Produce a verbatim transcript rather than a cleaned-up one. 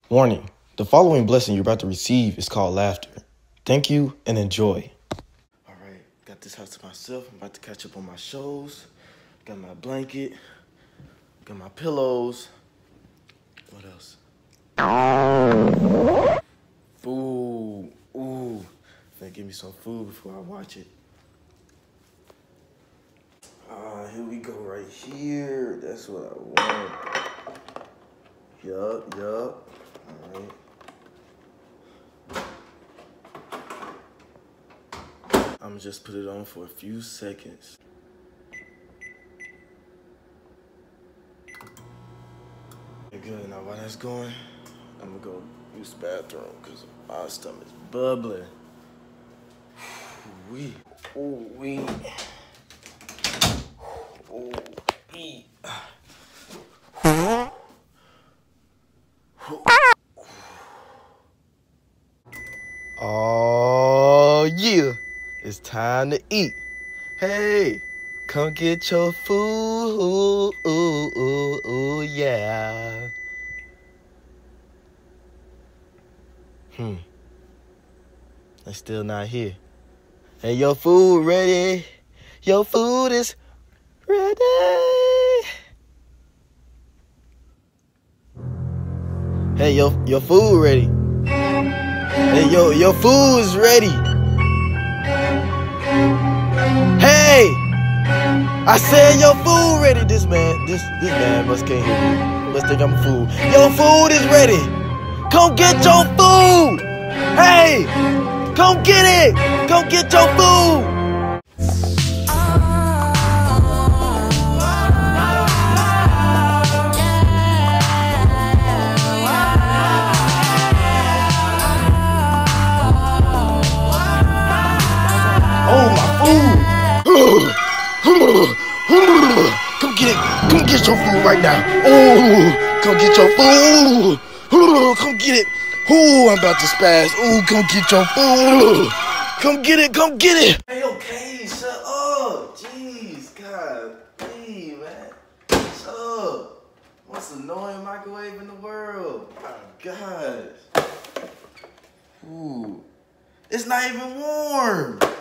Warning, the following blessing you're about to receive is called laughter. Thank you and enjoy. All right, got this house to myself. I'm about to catch up on my shows. Got my blanket. Got my pillows. What else? Food. Ooh. Finna give me some food before I watch it. Ah, here we go right here. That's what I want. Yup, yup. All right. I'm gonna just put it on for a few seconds. Good, now while that's going, I'm gonna go use the bathroom because my stomach's bubbling. Ooh-wee. Ooh-wee. Ooh-wee. Oh, yeah. It's time to eat. Hey, come get your food. Ooh, ooh, ooh, ooh, yeah. Hmm. They're still not here. Hey, your food ready. Your food is ready. Hey, your, your food ready. Hey, yo, your food's ready. Hey, I said your food ready. This man, this this man must can't hear me. Must think I'm a fool. Your food is ready. Come get your food. Hey, come get it. Come get your food. Oh, my food! Come get it! Come get your food right now! Oh, come get your food! Come get it! Oh, I'm about to spaz! Oh, come get your food! Come get it! Come get it! Hey, okay, shut up! Jeez, God, please, man, shut up! Most annoying microwave in the world! My gosh! Ooh, it's not even warm.